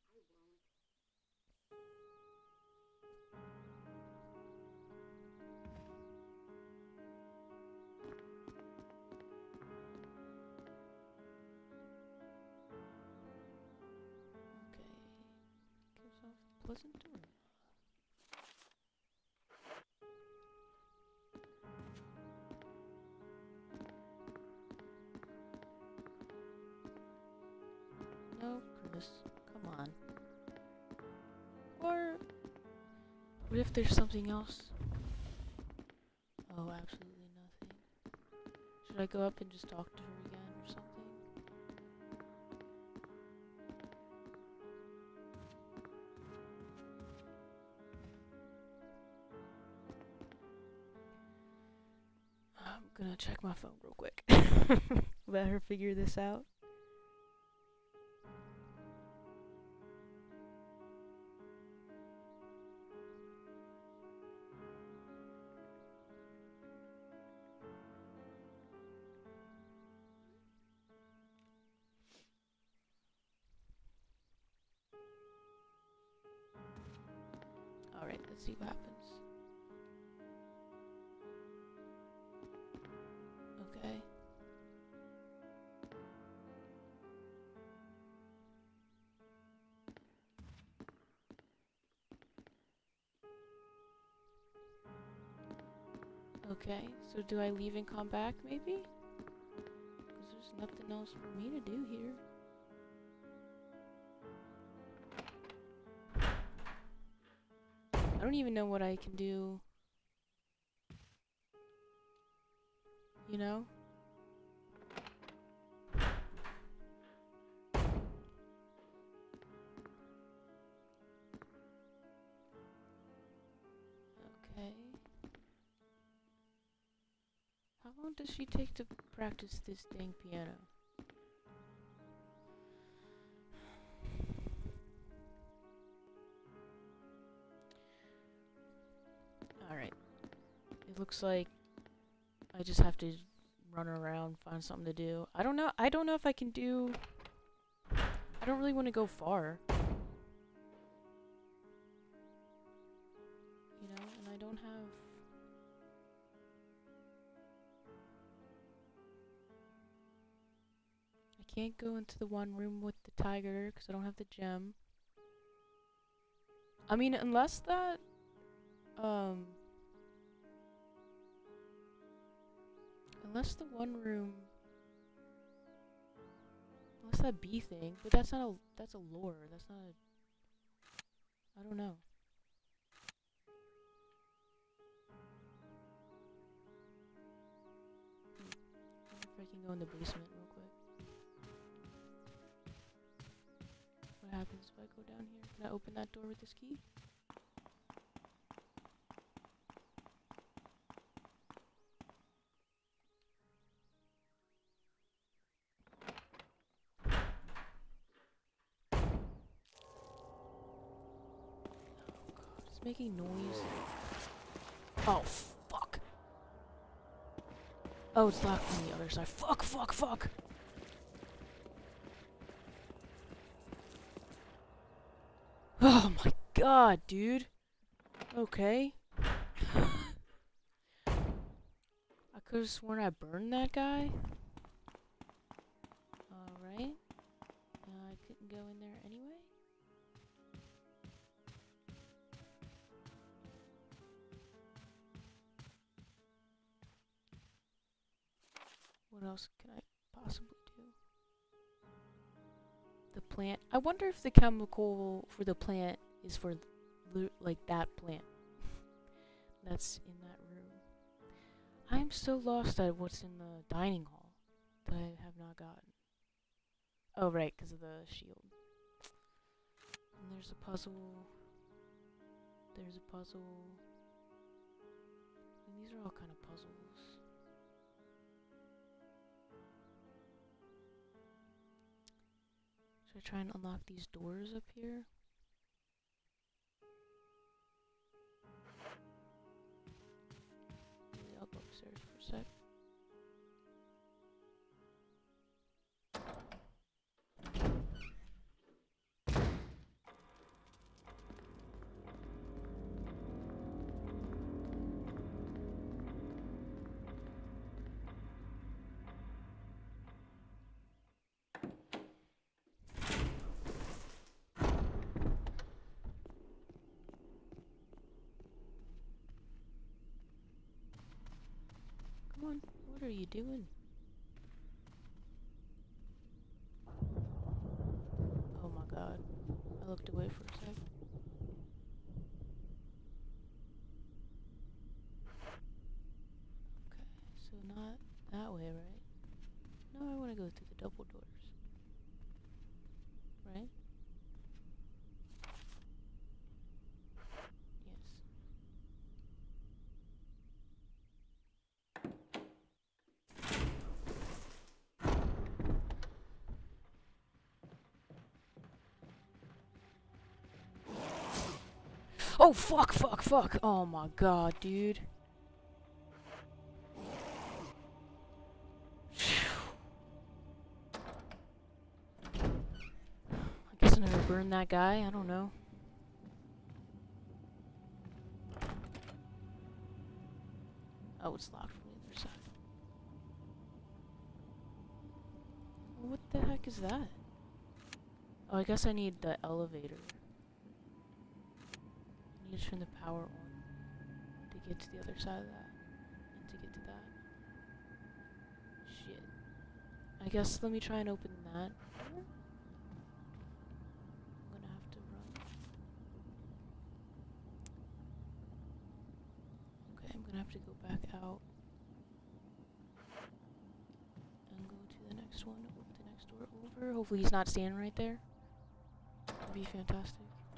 Okay. Gives off a pleasant aroma. No, Chris. Come on. Or... what if there's something else? Oh, absolutely nothing. Should I go up and just talk to her again or something? I'm gonna check my phone real quick. Let her figure this out. Alright, let's see what happens. Okay. Okay, so do I leave and come back, maybe? Because there's nothing else for me to do here. I don't even know what I can do. You know? Okay. How long does she take to practice this dang piano? Alright. It looks like I just have to run around, find something to do. I don't know. I don't know if I can do... I don't really want to go far. You know, and I don't have... I can't go into the one room with the tiger because I don't have the gem. I mean, unless that... Um... Unless the one room... Unless that bee thing, but that's not a... That's a lure, that's not a... I don't know. Hmm. I wonder if I can go in the basement real quick. What happens if I go down here? Can I open that door with this key? Making noise. Oh, fuck. Oh, it's locked on the other side. Fuck, fuck, fuck. Oh my god, dude. Okay. could have sworn I burned that guy. Alright. Uh, I couldn't go in there anyway. What else can I possibly do? The plant. I wonder if the chemical for the plant is for l like that plant that's in that room. I'm so lost at what's in the dining hall that I have not gotten. Oh, right, because of the shield. And there's a puzzle. There's a puzzle. And these are all kind of puzzles. Should I try and unlock these doors up here? Maybe I'll go upstairs for a sec. Come on, what are you doing? Oh my god. I looked away for a sec. Okay, so not that way, right? No, I want to go through the double doors. Right? Yes. Oh, fuck, fuck, fuck. Oh my god, dude. I guess I never burned that guy. I don't know. Oh, it's locked from the other side. What the heck is that? Oh, I guess I need the elevator. I need to turn the power on to get to the other side of that. And to get to that. Shit. I guess let me try and open that door. I'm gonna have to run. Okay, I'm gonna have to go back out. And go to the next one. Open the next door over. Hopefully he's not standing right there. That'd be fantastic.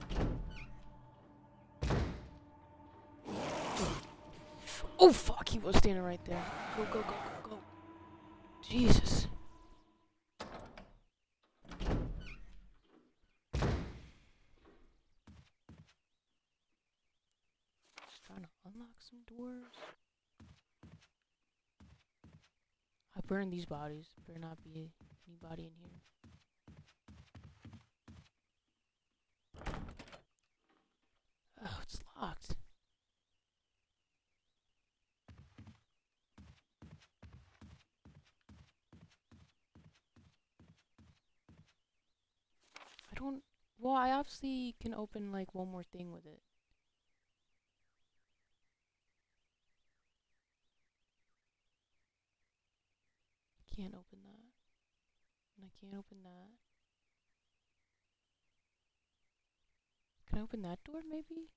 Oh fuck, he was standing right there. Go, go, go, go, go. Jesus. Just trying to unlock some doors. I burned these bodies. Better not be anybody in here. Oh, it's locked. I don't... Well, I obviously can open, like, one more thing with it. I can't open that. And I can't open that. Can I open that door, maybe?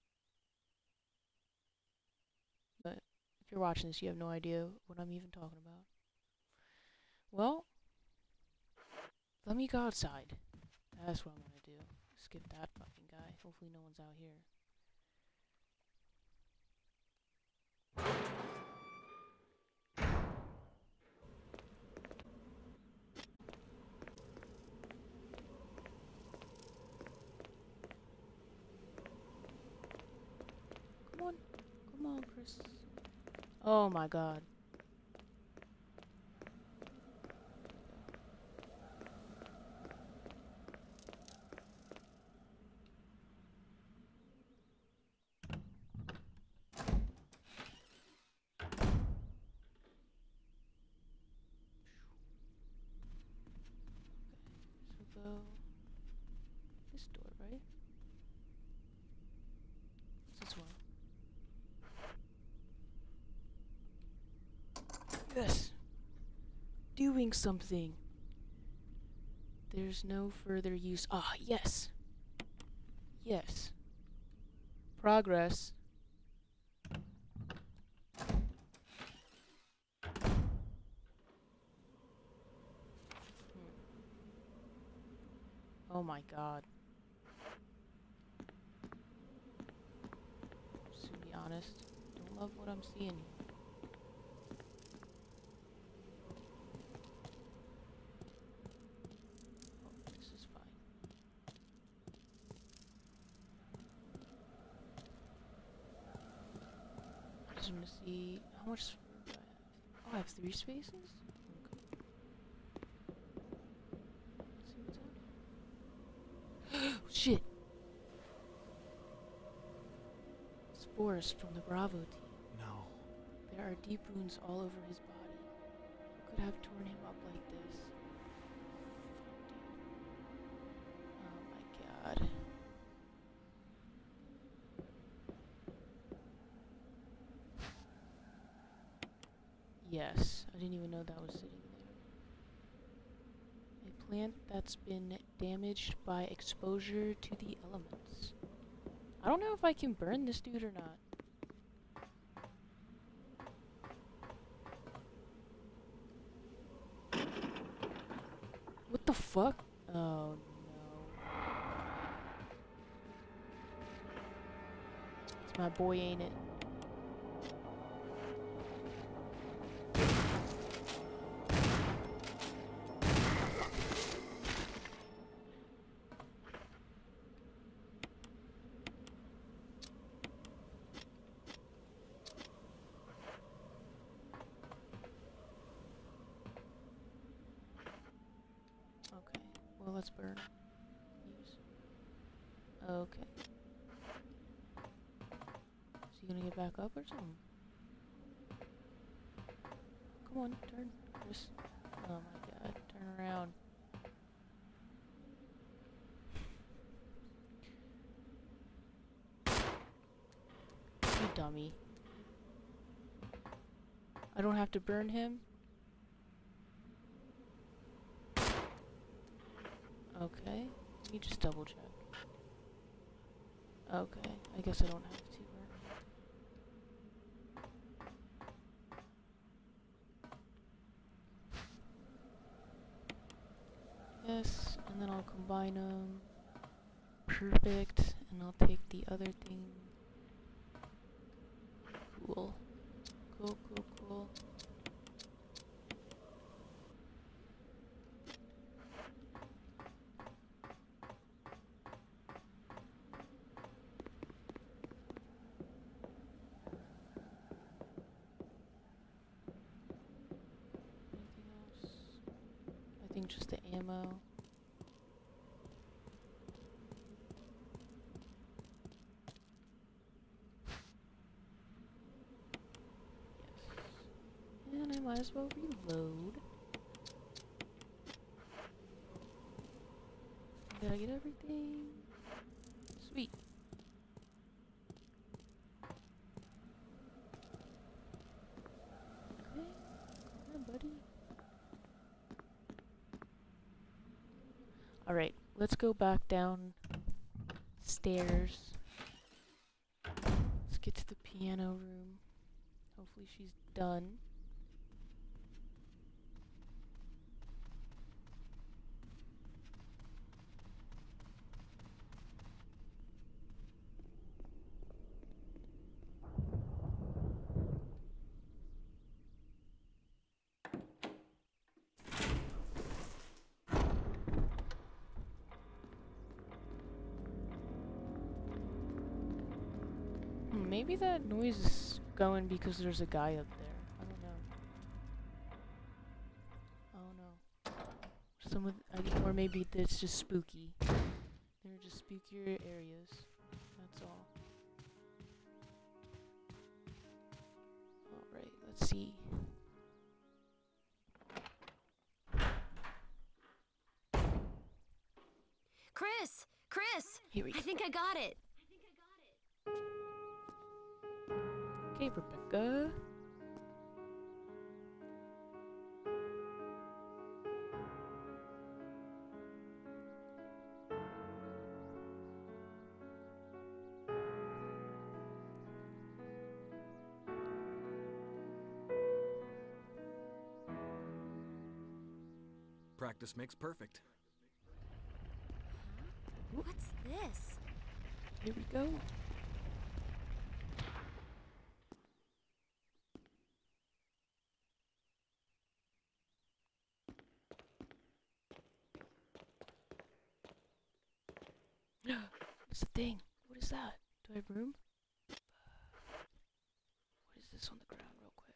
But if you're watching this, you have no idea what I'm even talking about. Well, let me go outside. That's what I'm gonna do. Skip that fucking guy. Hopefully no one's out here. Come on. Come on, Chris. Oh my god. Yes. Doing something. There's no further use. Ah, yes. Yes. Progress. Oh my god. Just to be honest, don't love what I'm seeing here. Oh, this is fine. I just want to see how much room do I have. Oh, I have three spaces? Okay. Let's see what's out here. Shit! Spores from the Bravo team. No. There are deep wounds all over his body. What could have torn him up like this? Oh my god. Yes, I didn't even know that was sitting there. A plant that's been damaged by exposure to the elements. I don't know if I can burn this dude or not. What the fuck? Oh no. It's my boy, ain't it? Okay, well let's burn. Use. Okay. Is he gonna get back up or something? Come on, turn, Chris. Oh my god, turn around. You dummy. I don't have to burn him? Okay, let me just double check. Okay, I guess I don't have to burn him. Yes, and then I'll combine them. Perfect, and I'll take the other thing. Cool. Cool, cool, cool. Anything else? I think just the ammo. Yes. And I might as well reload. Did I get everything? Sweet. Okay. Come on, buddy. Alright, let's go back down stairs. Let's get to the piano room. Hopefully she's done. Hmm, maybe that noise is going because there's a guy up there. I don't know. Oh no. Some of th- or maybe it's just spooky. They're just spookier areas. That's all. Alright, let's see. Chris! Chris! Here we go. I think I got it. Okay, Rebecca. Practice makes perfect. Huh? What's this? Here we go. What's the thing? What is that? Do I have room? What is this on the ground real quick?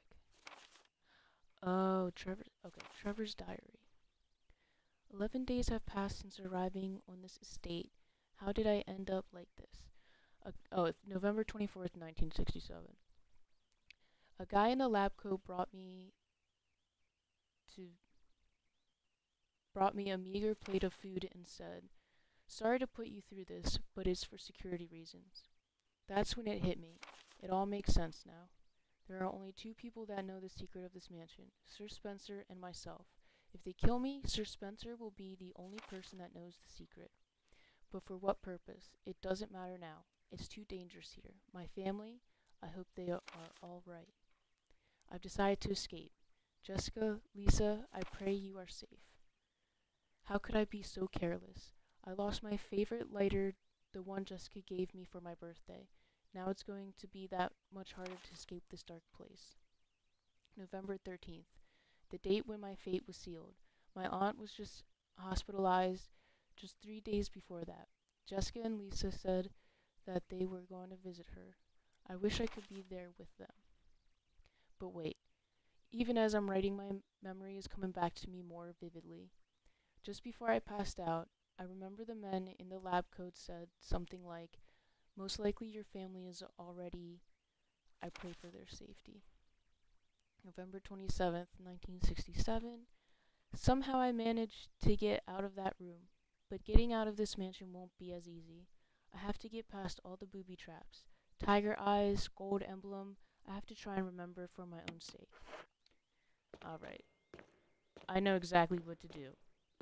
Oh, Trevor. Okay, Trevor's diary. Eleven days have passed since arriving on this estate. How did I end up like this? Uh, oh, it's November twenty-fourth, nineteen sixty-seven. A guy in a lab coat brought me to brought me a meager plate of food and said, "Sorry to put you through this, but it's for security reasons." That's when it hit me. It all makes sense now. There are only two people that know the secret of this mansion, Sir Spencer and myself. If they kill me, Sir Spencer will be the only person that knows the secret. But for what purpose? It doesn't matter now. It's too dangerous here. My family, I hope they are all right. I've decided to escape. Jessica, Lisa, I pray you are safe. How could I be so careless? I lost my favorite lighter, the one Jessica gave me for my birthday. Now it's going to be that much harder to escape this dark place. November thirteenth, the date when my fate was sealed. My aunt was just hospitalized just three days before that. Jessica and Lisa said that they were going to visit her. I wish I could be there with them. But wait, even as I'm writing, my memory is coming back to me more vividly. Just before I passed out, I remember the men in the lab coat said something like, "Most likely your family is already, I pray for their safety." November twenty-seventh, nineteen sixty-seven. Somehow I managed to get out of that room, but getting out of this mansion won't be as easy. I have to get past all the booby traps. Tiger eyes, gold emblem, I have to try and remember for my own sake. Alright. I know exactly what to do.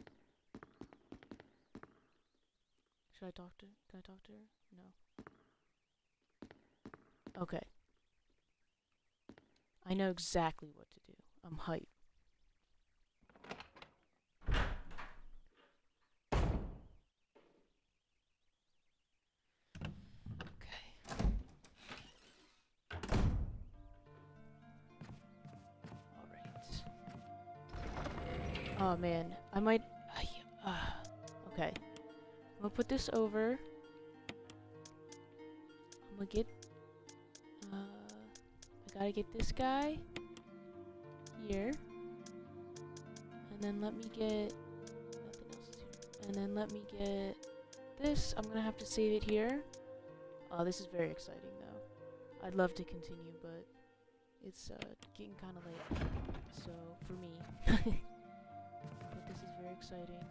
Should I talk to her? Can I talk to her? No. Okay. I know exactly what to do. I'm hyped. Okay. Alright. Oh man, I might... Uh, okay. I'm gonna put this over. I'm gonna get... Uh, I gotta get this guy here. And then let me get... Nothing else is here. And then let me get this. I'm gonna have to save it here. Oh, this is very exciting though. I'd love to continue, but it's uh, getting kind of late. So, for me. But this is very exciting.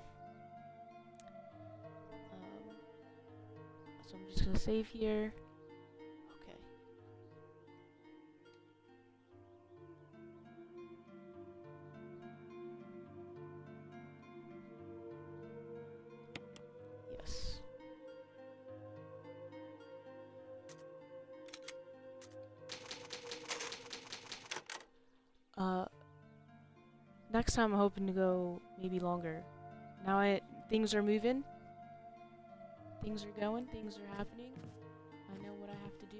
Um, so I'm just gonna save here. Okay. Yes. Uh, next time I'm hoping to go maybe longer. Now I things are moving. Things are going, things are happening. I know what I have to do.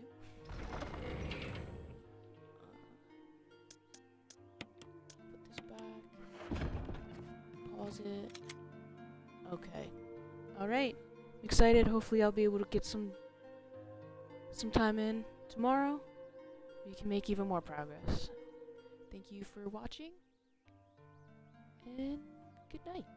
Uh, put this back. Pause it. Okay. Alright. Excited. Hopefully I'll be able to get some some time in tomorrow. We can make even more progress. Thank you for watching. And good night.